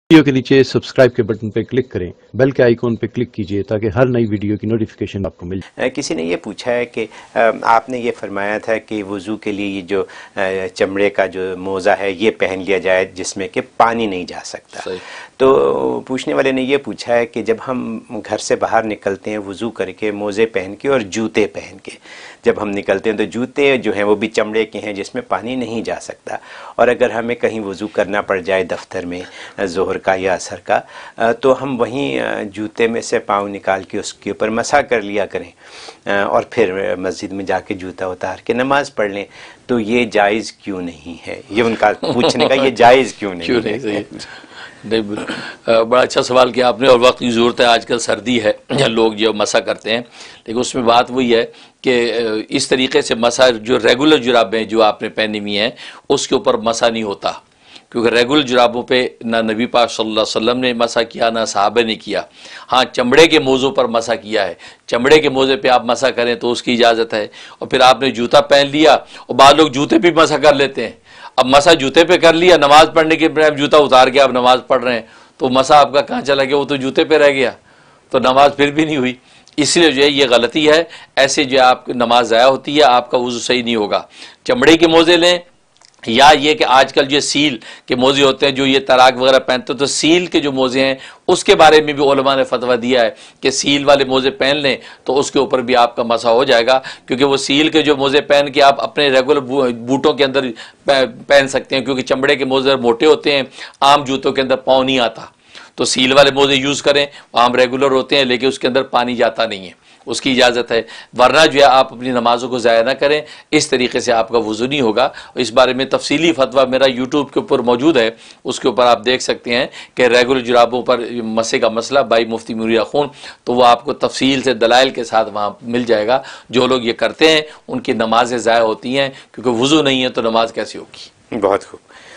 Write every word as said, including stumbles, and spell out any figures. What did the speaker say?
Video کے نیچے subscribe کے بٹن پہ کلک کریں، بیل کے آئیکن پہ کلک کیجئے تاکہ ہر نئی ویڈیو کی نوٹیفیکیشن آپ کو مل جائے۔ کسی نے یہ پوچھا ہے کہ آپ نے یہ فرمایا تھا کہ وضو کے لیے یہ جو چمڑے کا جو موزہ ہے یہ پہن لیا جائے جس میں کہ پانی نہیں جا سکتا، تو پوچھنے والے نے یہ پوچھا ہے کہ جب ہم گھر سے باہر نکلتے ہیں وضو کر کے موزے پہن کے اور جوتے پہن کے جب ہم نکلتے ہیں تو جوتے جو ہیں وہ بھی چمڑے کے ہیں جس میں پانی نہیں جا سکتا، اور اگر ہمیں کہیں وضو کرنا پڑ جائے دفتر میں ظہر کا یا عصر کا تو ہم وہیں جوتے میں سے پاؤں نکال کے اس کے اوپر مسح کر لیا کریں اور پھر مسجد میں جا کے جوتا اتار کے نماز پڑھ لیں، تو یہ جائز کیوں نہیں ہے؟ یہ ان کا پوچھنے کا یہ جائز کیوں نہیں ہے؟ بڑا اچھا سوال کیا آپ نے، اور وقت کی ضرورت ہے، آج کل سردی ہے، لوگ جو مسح کرتے ہیں، لیکن اس میں بات وہی ہے کہ اس طریقے سے مسح جو ریگولر جرابیں جو آپ نے پہنی ہوئی ہیں اس کے اوپر مسح نہیں ہوتا، کیونکہ ریگولر جرابوں پہ نہ نبی پاک صلی اللہ علیہ وسلم نے مسح کیا نہ صحابہ نے کیا۔ ہاں چمڑے کے موزوں پر مسح کیا ہے، چمڑے کے موزے پہ آپ مسح کریں تو اس کی اجازت ہے، اور پھر آپ نے جوتا پہن لیا، اور بعض لوگ جوتے پہ مسح کر لیتے ہیں۔ اب مسح جوتے پہ کر لیا، نماز پڑھنے کے بعد جوتا اتار کے آپ نماز پڑھ رہے ہیں تو مسح آپ کا کہاں چلا گیا؟ وہ تو جوتے پہ رہ گیا، تو نماز پھر بھی نہیں ہوئی۔ اس لیے جو ہے یہ غلطی ہے، ایسے جو آپ کی نماز ضائع ہوتی ہے، آپ کا وضو صحیح نہیں ہوگا۔ چمڑے کے موزے لیں، یا یہ کہ آج کل جو سیل کے موزے ہوتے ہیں جو یہ تراک وغیرہ پہنتے ہیں، تو سیل کے جو موزے ہیں اس کے بارے میں بھی علماء نے فتویٰ دیا ہے کہ سیل والے موزے پہن لیں تو اس کے اوپر بھی آپ کا مسح ہو جائے گا، کیونکہ وہ سیل کے جو موزے پہن کے آپ اپنے ریگولر بوٹوں کے اندر پہن سکتے ہیں، کیونکہ چمڑے کے موزے موٹے ہوتے ہیں، عام جوتوں کے اندر پاؤں نہیں آتا، تو سیل والے موزے یوز کریں، عام ریگولر ہوتے ہیں لیکن اس کے اندر پانی جاتا نہیں ہے، اس کی اجازت ہے، ورنہ جو ہے آپ اپنی نمازوں کو ضائع نہ کریں، اس طریقے سے آپ کا وضو نہیں ہوگا۔ اس بارے میں تفصیلی فتویٰ میرا یوٹیوب کے اوپر موجود ہے، اس کے اوپر آپ دیکھ سکتے ہیں کہ ریگولر جرابوں پر مسح کا مسئلہ بائی مفتی منیر خون، تو وہ آپ کو تفصیل سے دلائل کے ساتھ وہاں مل جائے گا۔ جو لوگ یہ کرتے ہیں ان کی نمازیں ضائع ہوتی ہیں، کیونکہ وضو نہیں ہے تو نماز کیسے ہوگی؟ بہت خوب۔